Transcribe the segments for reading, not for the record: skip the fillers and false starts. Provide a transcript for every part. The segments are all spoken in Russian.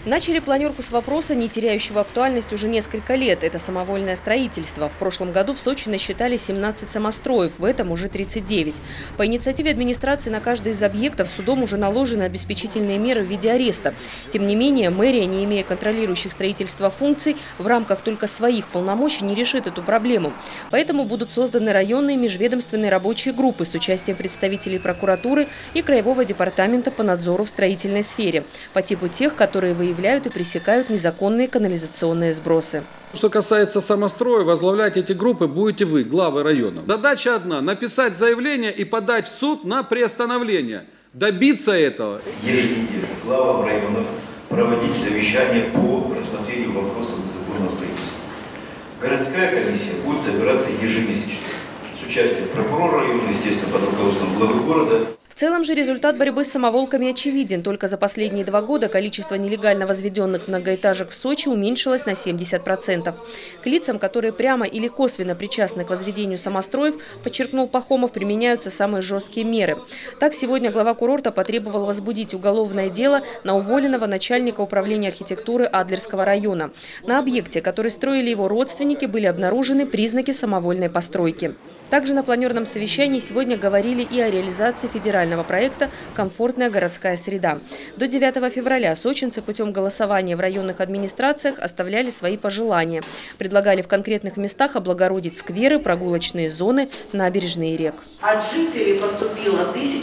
Начали планерку с вопроса, не теряющего актуальность уже несколько лет. Это самовольное строительство. В прошлом году в Сочи насчитали 17 самостроев, в этом уже 39. По инициативе администрации на каждый из объектов судом уже наложены обеспечительные меры в виде ареста. Тем не менее, мэрия, не имея контролирующих строительство функций, в рамках только своих полномочий не решит эту проблему. Поэтому будут созданы районные межведомственные рабочие группы с участием представителей прокуратуры и Краевого департамента по надзору в строительной сфере, по типу тех, которые выявляют и пресекают незаконные канализационные сбросы. Что касается самостроя, возглавлять эти группы будете вы, главы районов. Задача одна – написать заявление и подать в суд на приостановление. Добиться этого. Еженедельно главам районов проводить совещания по рассмотрению вопросов незаконного строительства. Городская комиссия будет собираться ежемесячно с участием прокурора района, естественно, под руководством главы города. В целом же результат борьбы с самоволками очевиден. Только за последние 2 года количество нелегально возведенных многоэтажек в Сочи уменьшилось на 70%. К лицам, которые прямо или косвенно причастны к возведению самостроев, подчеркнул Пахомов, применяются самые жесткие меры. Так, сегодня глава курорта потребовал возбудить уголовное дело на уволенного начальника управления архитектуры Адлерского района. На объекте, который строили его родственники, были обнаружены признаки самовольной постройки. Также на планерном совещании сегодня говорили и о реализации федерального проекта «Комфортная городская среда». До 9 февраля сочинцы путем голосования в районных администрациях оставляли свои пожелания. Предлагали в конкретных местах облагородить скверы, прогулочные зоны, набережные рек. От жителей поступило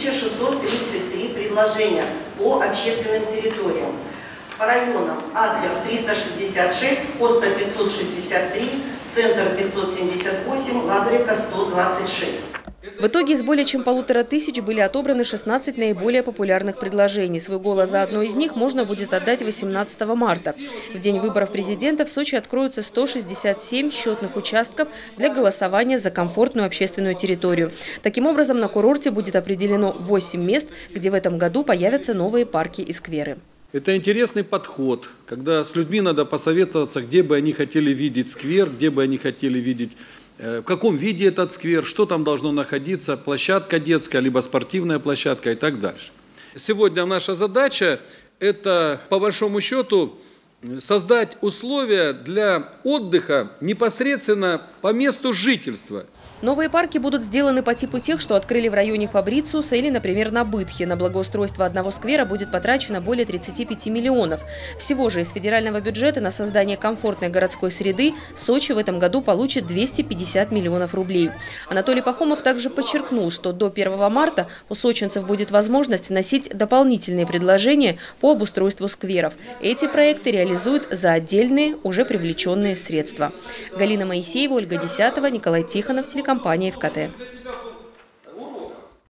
1633 предложения по общественным территориям. По районам: Адлер 366, Хоста 563, Центр 578, Лазаревка 126. В итоге из более чем 1500 были отобраны 16 наиболее популярных предложений. Свой голос за одно из них можно будет отдать 18 марта. В день выборов президента в Сочи откроются 167 счетных участков для голосования за комфортную общественную территорию. Таким образом, на курорте будет определено 8 мест, где в этом году появятся новые парки и скверы. Это интересный подход, когда с людьми надо посоветоваться, где бы они хотели видеть сквер, где бы они хотели видеть, в каком виде этот сквер, что там должно находиться, площадка детская, либо спортивная площадка и так дальше. Сегодня наша задача – это, по большому счету, создать условия для отдыха непосредственно по месту жительства. Новые парки будут сделаны по типу тех, что открыли в районе Фабрициуса или, например, на Бытхе. На благоустройство одного сквера будет потрачено более 35 миллионов. Всего же из федерального бюджета на создание комфортной городской среды Сочи в этом году получит 250 миллионов рублей. Анатолий Пахомов также подчеркнул, что до 1 марта у сочинцев будет возможность вносить дополнительные предложения по обустройству скверов. Эти проекты реализуют за отдельные, уже привлеченные средства. Галина Моисеева, Ольга Десятова, Николай Тихонов, телекомпания ФКТ.